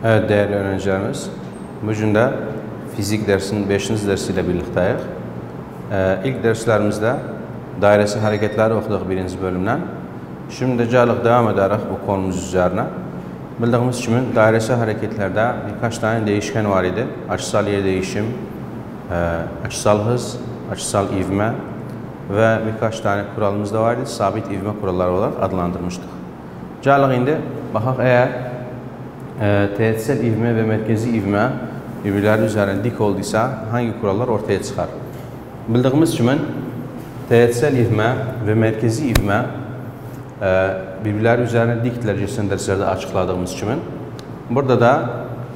Evet değerli öğrencilerimiz, bugün de fizik dersinin 5. dersiyle birlikteyiz. İlk derslerimizde dairesi hareketleri okuduk 1. bölümden. Şimdi devam ederek bu konumuz üzerine. Bildiğimiz gibi dairesi hareketlerde birkaç tane değişken var idi. Açısal yer değişim, açısal hız, açısal ivme ve birkaç tane kuralımız da vardı. Sabit ivme kuralları olarak adlandırmıştık. Şimdi bakaq eğer teğetsel ivme ve merkezi ivme birbirleri üzerine dik olduysa hangi kurallar ortaya çıkar? Bildiğimiz gibi teğetsel ivme ve merkezi ivme birbirleri üzerine dikler geçen derslerde açıkladığımız gibi. Burada da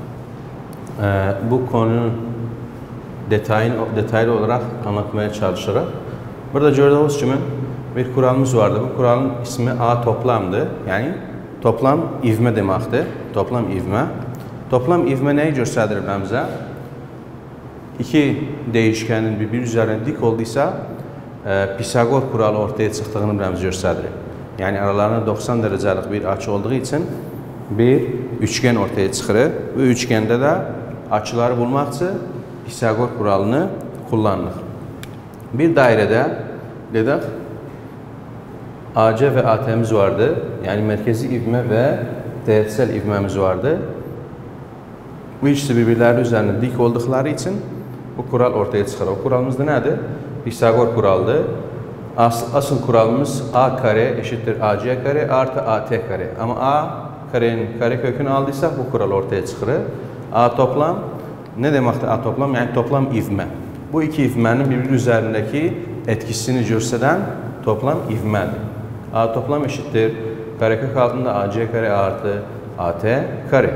bu konunun detaylı olarak anlatmaya çalışarak. Burada gördüğünüz gibi bir kuralımız vardı. Bu kuralın ismi A toplamdı. Yani toplam ivme deməkdir. Toplam ivme. Toplam ivme neyi göstərir bizə? İki değişkenin birbiri üzerine dik olduysa Pisagor kuralı ortaya çıktığını bizə göstərir. Yani aralarında 90 derecelik bir açı olduğu için bir üçgen ortaya çıkır. Bu üçgende de açıları bulmak için Pisagor kuralını kullanılır. Bir dairede dedik AC ve AT'miz vardı. Yani merkezi ivme ve teğetsel ivmemiz vardı. Bu ikisi birbirleri üzerine dik oldukları için bu kural ortaya çıkar. O kuralımız da nedir? Pisagor kuraldı. Asıl kuralımız A kare eşittir AC kare artı AT kare. Ama A karenin kare kökünü aldıysak bu kural ortaya çıkır. A toplam ne demektir A toplam? Yani toplam ivme. Bu iki ivmenin birbiri üzerindeki etkisini gösteren toplam ivmedir. A toplam eşittir karekök altında AC kare artı AT kare.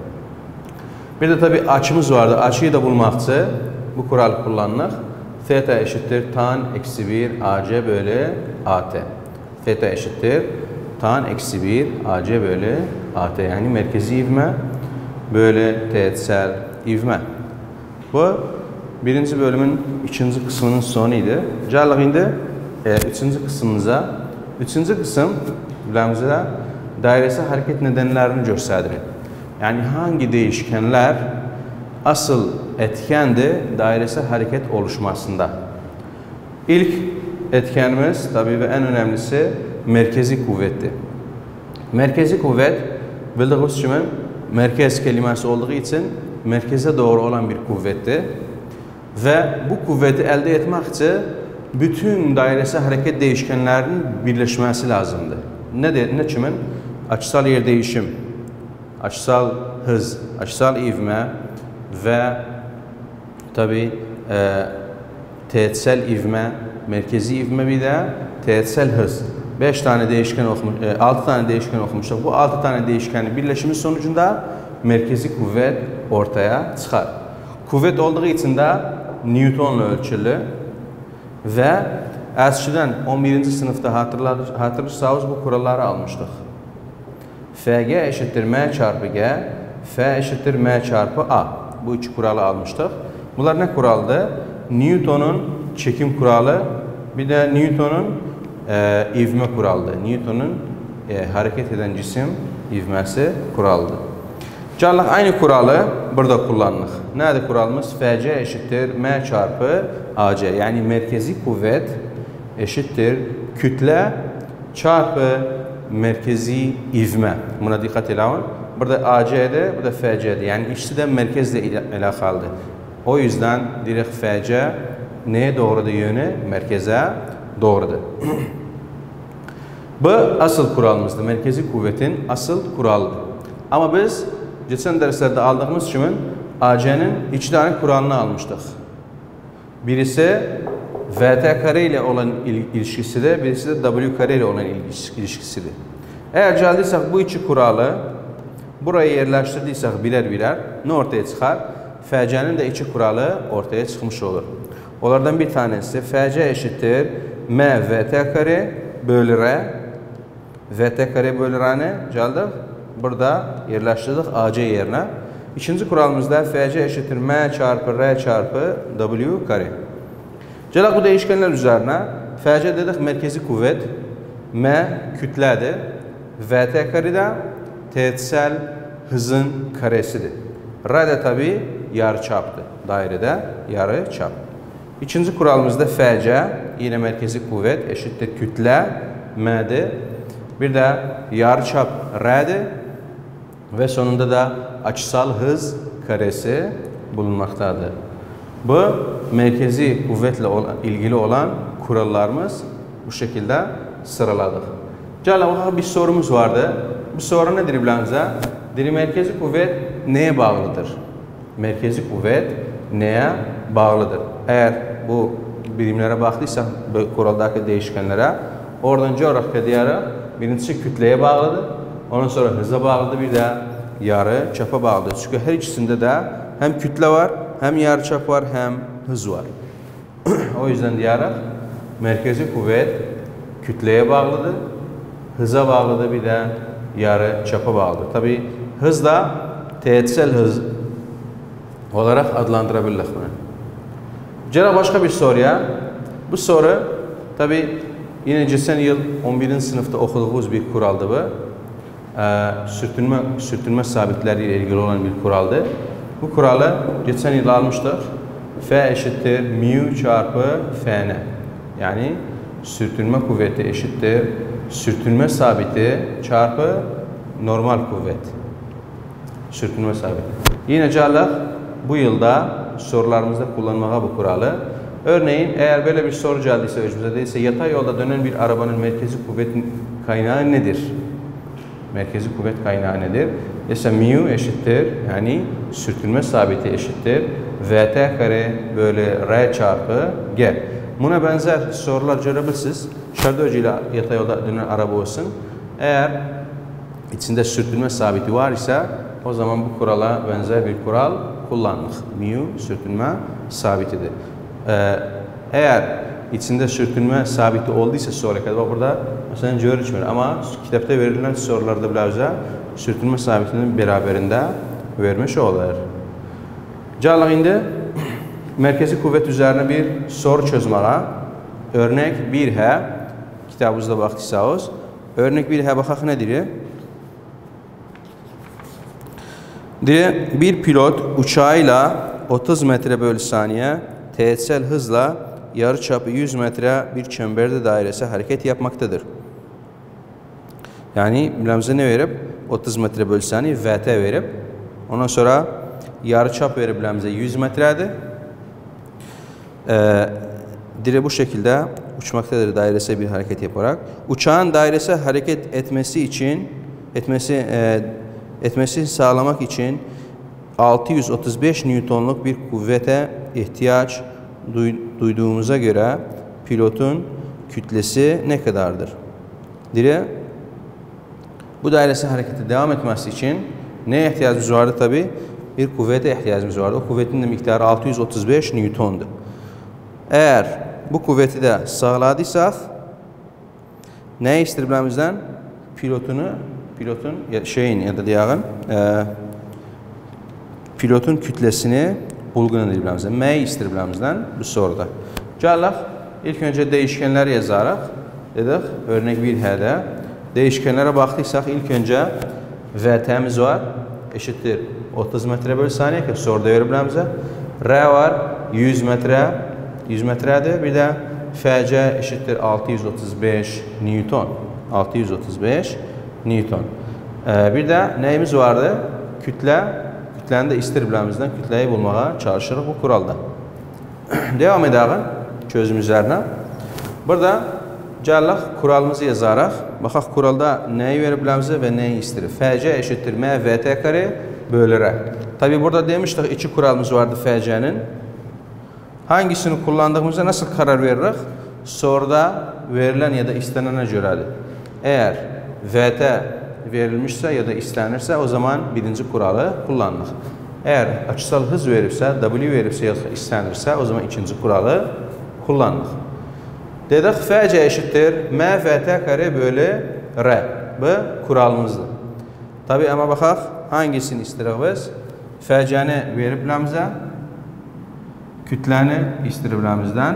Bir de tabi açımız vardı. Açıyı da bulmak için bu kuralı kullanılır. Theta eşittir tan eksi 1 AC bölü AT. Theta eşittir tan eksi 1 AC bölü AT. Yani merkezi ivme bölü teğetsel ivme. Bu birinci bölümün ikinci kısmının sonuydu. Gəldik indi üçüncü kısmımıza. Üçüncü kısım bizə dairesi hareket nedenlerini göstərir. Yani hangi değişkenler asıl etkendir dairesi hareket oluşmasında. İlk etkenimiz tabii ve en önemlisi merkezi kuvvettir. Merkezi kuvvet bildiğiniz gibi merkez kelimesi olduğu için merkeze doğru olan bir kuvvettir. Ve bu kuvveti elde etmek için bütün dairesi hareket değişkenlerinin birleşmesi lazımdır. Ne kimin? Açısal yer değişim, açısal hız, açısal ivme ve tabi teğetsel ivme, merkezi ivme bir de teğetsel hız. 6 tane değişken okumuştuk. Bu 6 tane değişkenin birleşimi sonucunda merkezi kuvvet ortaya çıkar. Kuvvet olduğu için de Newton'la ölçülü ve eskiden 11. sınıfta hatırlarsanız bu kuralları almıştık. FG eşittir M çarpı G, F eşittir M çarpı A. Bu üç kuralı almıştık. Bunlar ne kuraldı? Newton'un çekim kuralı, bir de Newton'un ivme kuralı. Newton'un hareket eden cisim ivmesi kuralıdır. Gəldik aynı kuralı burada kullanılır. Nədir kuralımız? FC eşittir M çarpı AC. Yani merkezi kuvvet eşittir kütle çarpı merkezi ivme. Buna dikkat edin. Burada AC'de, burada FC'de. Yani ikisi de merkezle alakalıdır. O yüzden direkt FC neye doğrudur yönü? Merkeze doğrudur. Bu asıl kuralımızdır. Merkezi kuvvetin asıl kuralıdır. Ama biz geçen derslerde aldığımız için AC'nin 2 tane kuralını almıştık. Birisi VT kare ile olan ilişkisidir, birisi de W kare ile olan ilişkisidir. Eğer geldiysek bu iki kuralı buraya yerleştirdiysek birer ne ortaya çıkar? FC'nin de iki kuralı ortaya çıkmış olur. Onlardan bir tanesi FC eşittir M VT kare bölü R. VT kare bölü R ne? Geldik. Burada yerleştirdik AC yerine. İkinci kuralımızda FC eşittir M çarpı R çarpı W kare. Gələk bu değişkenler üzerine FC dedik merkezi kuvvet, M kütlədir, VT kare de teğetsel hızın karesidir. R də tabii yarıçapdır. Dairədə yarıçap. İkinci kuralımızda FC, yine merkezi kuvvet eşittir kütle M'dir. Bir de yarıçap R'dir ve sonunda da açısal hız karesi bulunmaktadır. Bu merkezi kuvvetle ilgili olan kurallarımız bu şekilde sıraladık. Cələ bir sorumuz vardı. Bu soru nedir biləmizə? Merkezi kuvvet neye bağlıdır? Merkezi kuvvet neye bağlıdır? Eğer bu birimlere baktıysak, bu kuraldaki değişkenlere, oradan coğrafya diyarı birincisi kütleye bağlıdır. Ondan sonra hıza bağlıdır, bir de yarı çapa bağlıdır. Çünkü her ikisinde de hem kütle var, hem yarı çap var, hem hız var. O yüzden diyarı merkezi kuvvet kütleye bağlıdır, hıza bağlıdır, bir de yarı çapa bağlıdır. Tabii hız da teğetsel hız olarak adlandırabilirler bunu. Gələk başka bir soruya. Bu soru tabii yine geçen yıl 11. sınıfta okuduğumuz bir kuraldı bu. Sürtünme sabitleri ile ilgili olan bir kuraldı. Bu kuralı geçen yıl almıştık. F eşittir mu çarpı Fn. Yani sürtünme kuvveti eşittir sürtünme sabiti çarpı normal kuvvet. Sürtünme sabiti. Yine gələk bu yılda sorularımızda kullanmağa bu kuralı. Örneğin eğer böyle bir soru geldiyse önümüze değilse yatay yolda dönen bir arabanın merkezi kuvvet kaynağı nedir? Merkezi kuvvet kaynağı nedir? Ise mu eşittir yani sürtünme sabiti eşittir Vt kare bölü R çarpı G. Buna benzer sorular görebilirsiniz. Şartı ile yatay yolda dönen araba olsun. Eğer içinde sürtünme sabiti var ise o zaman bu kurala benzer bir kural kullanılır. Mu sürtünme sabitidir. Eğer içinde sürtünme sabiti olduysa soruya kadar burada mesela görüşmüyor ama kitapta verilen sorularda birazca sürtünme sabitinin beraberinde vermiş olur. Gələk indi merkezi kuvvet üzerine bir soru çözməyə. Örnek 1H kitabımızda baxdıysanız. Örnek 1H baxaq nedir? Bir pilot uçağıyla 30 metre bölü saniye teğetsel hızla yarıçapı 100 metre bir çemberde dairesi hareket yapmaktadır. Yani biləmizə ne verib? 30 metre bölü saniye Vt verib. Ondan sonra yarıçap verib biləmizə 100 metredir. Dire bu şekilde uçmaktadır dairesi bir hareket yaparak. Uçağın dairesi hareket etmesi sağlamak için 635 Newton'luk bir kuvvete ihtiyaç duyduğumuza göre pilotun kütlesi ne kadardır? Dire bu dairesi harekete devam etmesi için neye ihtiyacımız vardı? Tabi bir kuvvete ihtiyacımız vardı. O kuvvetin de miktarı 635 Newton'du. Eğer bu kuvveti de sağladıysak ne ister biləmizdən? Pilotun kütlesini bulgun edir biləmizdən. M ister biləmizdən bu soruda. Gələk ilk önce değişkenleri yazaraq dedik. Örnek 1H'de değişkenlere baktıysaq ilk önce Vt'miz var. Eşittir 30 metre bölü saniye ki soruda verib biləmizə. R var 100 metredir. Bir de Fc eşittir 635 Newton. 635 Newton. Bir de neyimiz vardı? Kütle. Kütlenin de ister biləmizdən kütleyi bulmağa çalışırıq bu kuralda. Devam edelim çözüm üzerine. Burada gələk kuralımızı yazaraq. Baxaq kuralda neyi verib biləmizə ve neyi istirir? Fc eşittir M Vt kare bölü R. Tabi burada demiştik iki kuralımız vardı Fc'nin. Hangisini kullandığımızda nasıl karar veririk? Soruda verilen ya da istenene göredir. Eğer Vt verilmişse ya da istenirse o zaman birinci kuralı kullanılır. Eğer açısal hız verirse, W verirse ya da istenirse o zaman ikinci kuralı kullanılır. Dedik Fc eşittir M Vt kare bölü R. Bu kuralımızdır. Tabi ama baxaq hangisini istirik biz? Fc'ni verib biləmizə, kütləni istirik biləmizdən,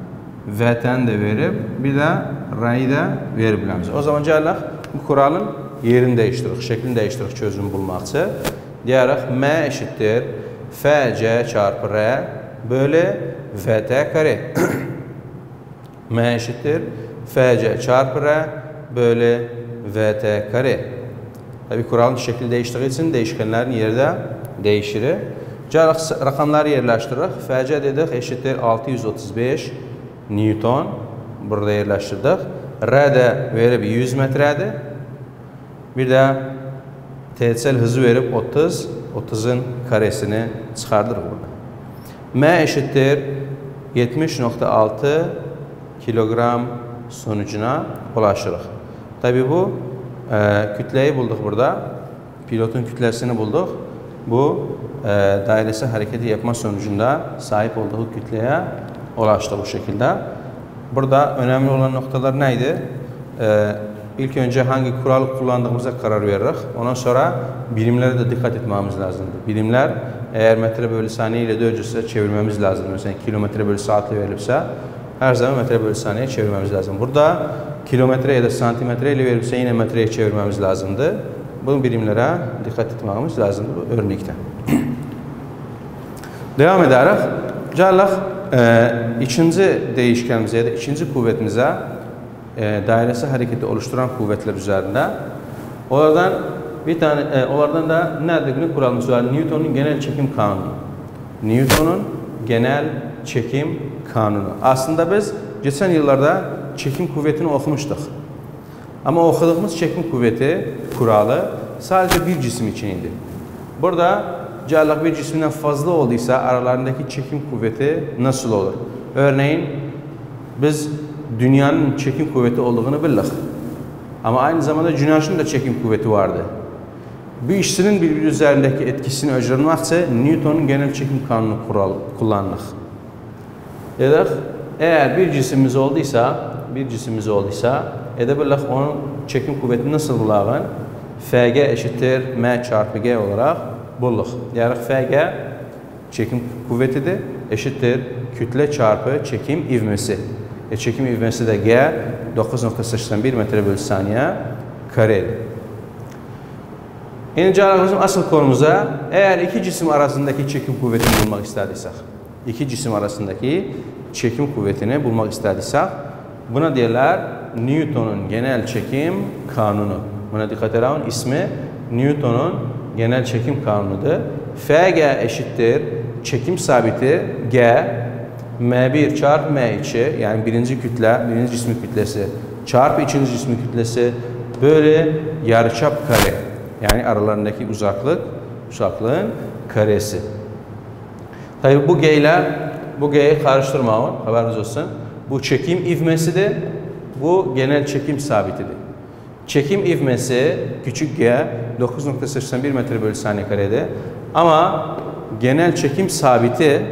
Vt'ni de verib, bir de R'yi de verib biləmizə. O zaman gələk bu kuralın yerini değiştiririk, şeklini değiştiririk çözümü bulmaq üçün. Deyərək M eşittir FC çarpı R bölü VT kare. M eşittir FC çarpı R bölü VT kare. Tabii kuralın şekli değiştiği için değişkenlerin yeri de değişir. Rakamları yerləşdiririk. FC dedik eşittir 635 Newton. Burada yerləşdirdik. R de verib 100 metredir. Bir de tetsel hızı verip 30, 30'un karesini çıkardır burada. M eşittir 70.6 kilogram sonucuna ulaşırıq. Tabi bu kütleyi bulduk burada. Pilotun kütlesini bulduk. Bu dairesi hareketi yapma sonucunda sahip olduğu kütleye ulaştı bu şekilde. Burada önemli olan noktalar neydi? İlk önce hangi kuralı kullandığımıza karar veririz. Ondan sonra birimlere de dikkat etmemiz lazımdır. Birimler eğer metre bölü saniye ile dönüşürse çevirmemiz lazım. Mesela kilometre bölü saatle verilirse her zaman metre bölü saniye çevirmemiz lazım. Burada kilometre ya da santimetre ile verilirse yine metreye çevirmemiz lazımdı. Bu birimlere dikkat etmemiz lazımdır bu örnekte. Devam ederek. Cələk ikinci değişkenimize ya da ikinci kuvvetimize dairesi hareketi oluşturan kuvvetler üzerinde. Onlardan da nedir kuralımız var? Newton'un genel çekim kanunu. Newton'un genel çekim kanunu. Aslında biz geçen yıllarda çekim kuvvetini okumuştuk. Ama okuduğumuz çekim kuvveti kuralı sadece bir cisim için idi. Burada cələk bir cisminden fazla olduysa aralarındaki çekim kuvveti nasıl olur? Örneğin biz dünyanın çekim kuvveti olduğunu bildik. Ama aynı zamanda güneşin de çekim kuvveti vardı. Bu ikisinin birbiri üzerindeki etkisini öğrenmek için Newton'un genel çekim kanunu kullandık. Dedik, eğer bir cisimimiz olduysa edebildik onun çekim kuvvetini nasıl bulağın? Fg eşittir M çarpı G olarak bulduk. Yani Fg çekim kuvvetidir, eşittir kütle çarpı çekim ivmesi. Çekim ivmesi de G 9.81 metre bölü saniye karedir. İkinci asıl konumuza eğer iki cisim arasındaki çekim kuvvetini bulmak istediysek, buna diyorlar Newton'un genel çekim kanunu. Buna dikkat edin, ismi Newton'un genel çekim kanunudur. Fg eşittir çekim sabiti G M1 çarpı M2 yani birinci cismin kütlesi çarpı ikinci cismin kütlesi böyle yarıçap kare. Yani aralarındaki uzaklığın karesi. Tabii bu G'yi karıştırmayın, haberiniz olsun. Bu çekim ivmesidir, bu genel çekim sabitidir. Çekim ivmesi küçük G 9.81 metre bölü saniye karedir. Ama genel çekim sabiti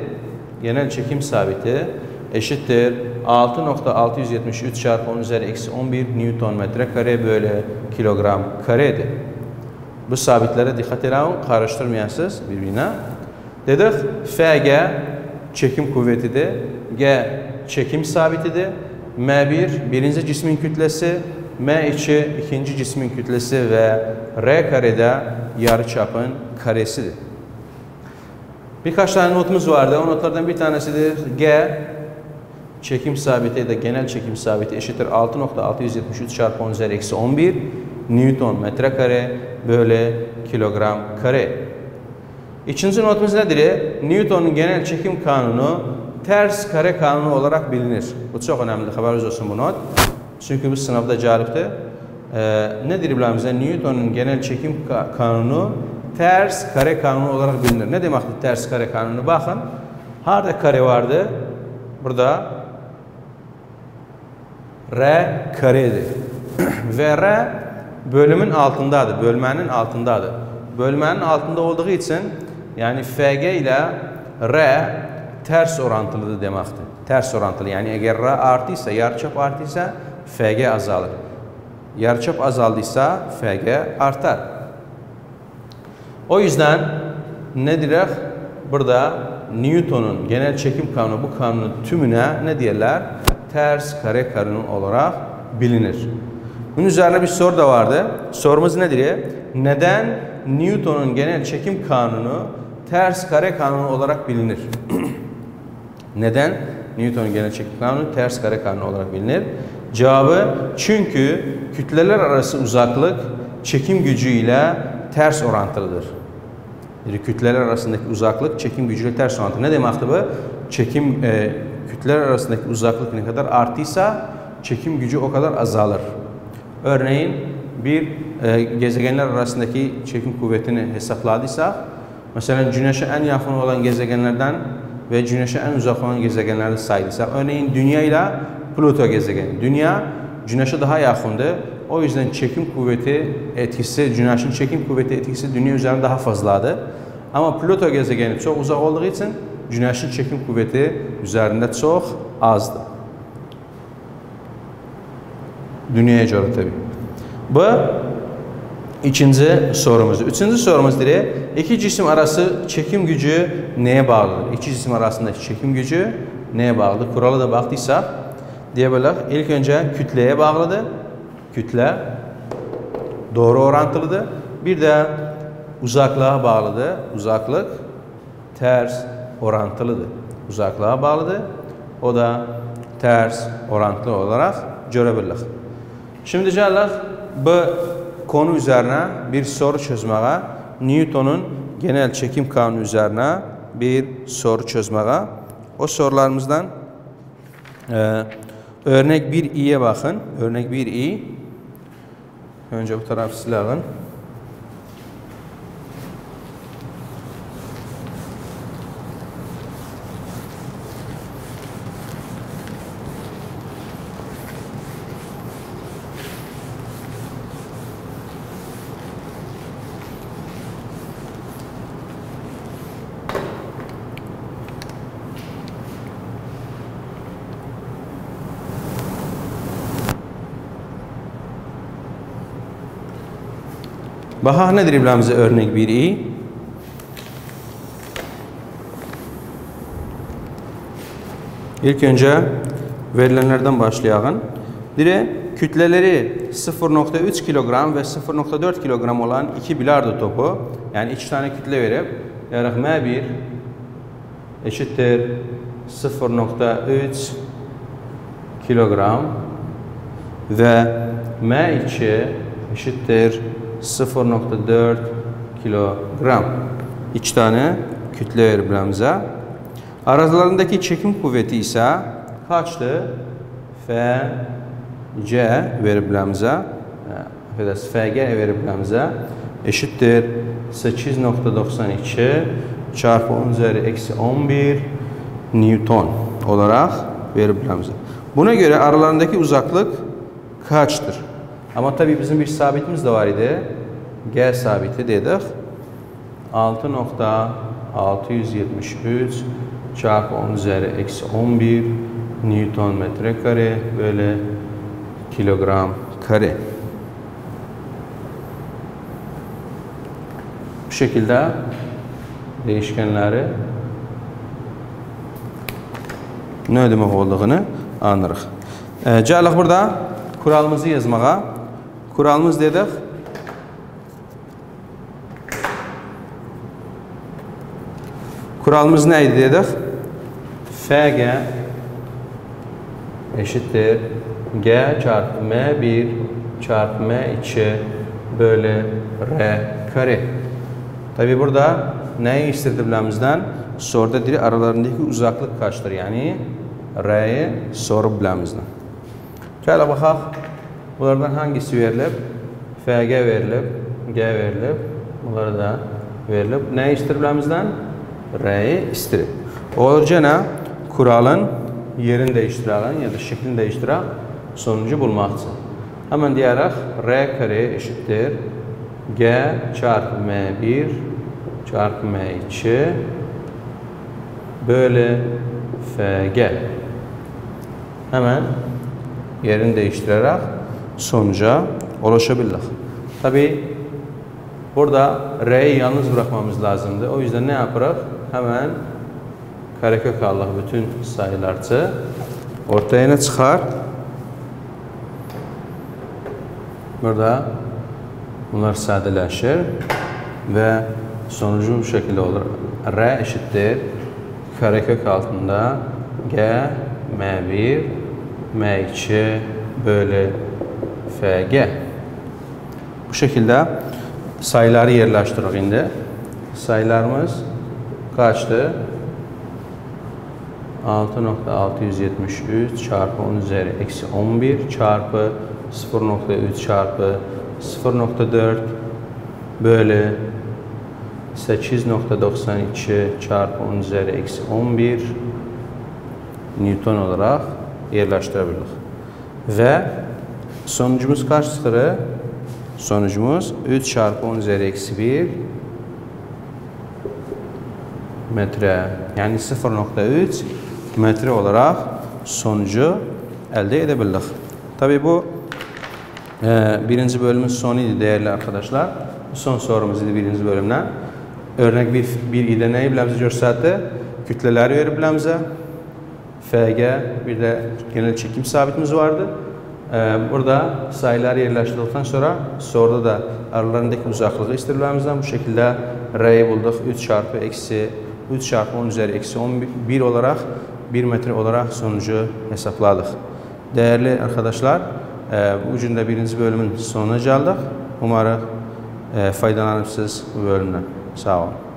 eşittir 6.673 çarpı 10 üzeri eksi 11 Newton metre kare bölü kilogram karedir. Bu sabitlere dikkat edin, karıştırmayasınız birbirine. Dedik, Fg çekim kuvvetidir, G çekim sabitidir, M1 birinci cismin kütlesi, M2 ikinci cismin kütlesi ve R karede yarıçapın karesidir. Birkaç tane notumuz vardı. O notlardan bir tanesidir. G çekim sabiti ya da genel çekim sabiti eşittir 6.673 çarpı 10 üzeri eksi 11 Newton metrekare bölü kilogram kare. İkinci notumuz nedir? Newton'un genel çekim kanunu ters kare kanunu olarak bilinir. Bu çok önemli. Haberiniz olsun bu not. Çünkü bu sınavda cəlibdir. Nedir biləmizdə? Newton'un genel çekim kanunu ters kare kanunu olarak bilinir. Ne demektir ters kare kanunu? Bakın. Harada kare vardı? Burada R karedir. Ve R bölümün altındadır. Bölmenin altındadır. Bölmenin altında olduğu için yani Fg ile R ters orantılıdır demektir. Ters orantılı. Yani eğer R artıysa, yarıçap artıysa Fg azalır. Yarıçap azaldıysa Fg artar. O yüzden ne direk? Burada Newton'un genel çekim kanunu, bu kanunun tümüne ne diyorlar? Ters kare kanunu olarak bilinir. Bunun üzerine bir soru da vardı. Sorumuz nedir? Neden Newton'un genel çekim kanunu ters kare kanunu olarak bilinir? Neden Newton'un genel çekim kanunu ters kare kanunu olarak bilinir? Cevabı, çünkü kütleler arası uzaklık çekim gücü ile ters orantılıdır. Kütleler arasındaki uzaklık çekim gücüyle ters orantılı. Ne demektir bu? Kütleler arasındaki uzaklık ne kadar artıysa çekim gücü o kadar azalır. Örneğin bir gezegenler arasındaki çekim kuvvetini hesapladıysak, mesela Güneş'e en yakın olan gezegenlerden ve Güneş'e en uzak olan gezegenlerden saydıysak, örneğin Dünya ile Plüto gezegeni. Dünya Güneş'e daha yakındı. O yüzden çekim kuvveti etkisi, Güneş'in çekim kuvveti etkisi Dünya üzerinde daha fazladır. Ama Plüto gezegeni çok uzak olduğu için Güneş'in çekim kuvveti üzerinde çok azdır. Dünyaya göre tabii. Bu ikinci sorumuz. Üçüncü sorumuz dire, iki cisim arası çekim gücü neye bağlıdır? İki cisim arasındaki çekim gücü neye bağlıdır? Kuralı da baktıysak diyebiliriz. İlk önce kütleye bağlıdır. Kütle doğru orantılıdır. Bir de uzaklığa bağlıdır. Uzaklık ters orantılıdır. Uzaklığa bağlıdır. O da ters orantılı olarak görebiliriz. Şimdi geldik bu konu üzerine bir soru çözmeye, Newton'un genel çekim kanunu üzerine bir soru çözmeye. O sorularımızdan örnek 1i'ye bakın. Örnek 1i. Önce bu tarafı silahın. Baxa nedir biləmizə örnek 1i? İlk önce verilenlerden başlayalım. Dire kütleleri 0.3 kilogram ve 0.4 kilogram olan iki bilardo topu, yani iki tane kütle verip yaraq M1 eşittir 0.3 kilogram ve M2 eşittir 0.4 kilogram. İki tane kütle verib biləmizə. Aralarındaki çekim kuvveti ise kaçtı? Fc verib biləmizə. Fg verib biləmizə. Eşittir 8.92 çarpı 10 üzeri eksi 11 Newton olarak verib biləmizə. Buna göre aralarındaki uzaklık kaçtır? Ama tabii bizim bir sabitimiz de var idi. G sabiti dedik. 6.673 çarpı 10 üzeri eksi 11 Newton metre kare bölü kilogram kare. Bu şekilde değişkenleri ne demek olduğunu anlarıq. Gələk burada kuralımızı yazmağa. Kuralımız dedik. Kuralımız neydi dedik? Fg eşittir G çarpı M1 çarpı M2 bölü R kare. Tabi burada neyi istedi biləmizdən? Soruda diri aralarındaki uzaklık kaçtır? Yani R'yi soru biləmizdən. Gələ baxaq. Bunlardan hangisi verilib? Fg verilib, G verilib, bunları da verilib. Neyi istedi biləmizdən? R'yi istedi. Olacağına kuralın yerini değiştirelim ya da şeklini değiştirerek sonucu bulmak için. Hemen diyerek R kare eşittir G çarpı M1 çarpı M2 bölü Fg. Hemen yerini değiştirerek sonuca ulaşabiliriz. Tabi burada R'yi yalnız bırakmamız lazımdı. O yüzden ne yaparız? Hemen karekök alırıq bütün sayılarca. Ortaya ne çıxar? Burada bunlar sadeleşir ve sonucu bu şekilde olur. R eşittir karekök altında G M1 M2 bölü FG. Bu şekilde sayıları yerleştirdik indi. Sayılarımız kaçtı? 6.673 çarpı 10 üzeri eksi 11 çarpı 0.3 çarpı 0.4 bölü 8.92 çarpı 10 üzeri eksi 11 Newton olarak yerleştirebildik. Ve sonucumuz kaçtır? Sonucumuz 3 çarpı 10 üzeri eksi 1 metre. Yani 0.3 metre olarak sonucu elde edebildik. Tabii bu birinci bölümün sonuydu değerli arkadaşlar. Son sorumuz idi birinci bölümden. Örnek bir ide neyi biləmizə göstərdi? Kütlələri verib biləmizə. FG bir de genel çekim sabitimiz vardı. Burada sayıları yerleştirdikten sonra da aralarındaki uzaklığı istirilmemizden bu şekilde R'yi bulduk. 3 çarpı 10 üzeri eksi 11 olarak 1 metre olarak sonucu hesapladık. Değerli arkadaşlar, bu cümle birinci bölümün sonuna geldik. Umarım faydalanırsınız bu bölümden. Sağ olun.